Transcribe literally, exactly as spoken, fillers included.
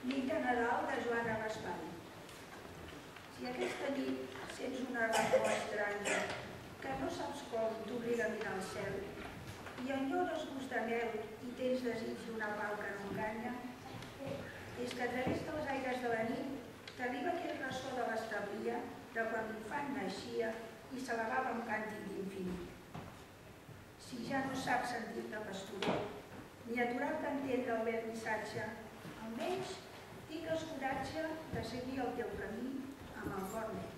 Nit de Nadal de Joana Raspall. Si aquesta nit sents una remor estranya que no saps com t'obliga a mirar al cel i enyores gust de mel i tens desig d'una pau que no enganya, és que a través dels aires de la nit t'arriba aquell ressò de l'establia de quan l'infant naixia i s'elevava un càntic d'infinit. Si ja no saps sentir-te pastorer ni aturar-te a entendre el verd missatge, almenys tingues coratge de seguir el teu camí amb el cor net.